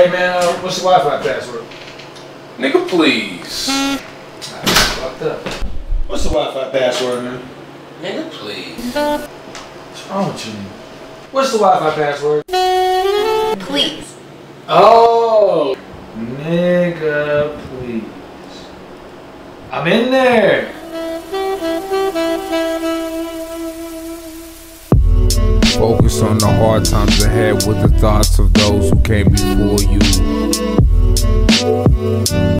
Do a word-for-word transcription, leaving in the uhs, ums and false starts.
Hey man, uh, what's the Wi-Fi password? Nigga, please. Nah, fucked up. What's the Wi-Fi password, man? Nigga, please. What's wrong with you? What's the Wi-Fi password? Please. Oh, nigga, please. I'm in there. Focus on the hard times ahead with the thoughts of those who came before you.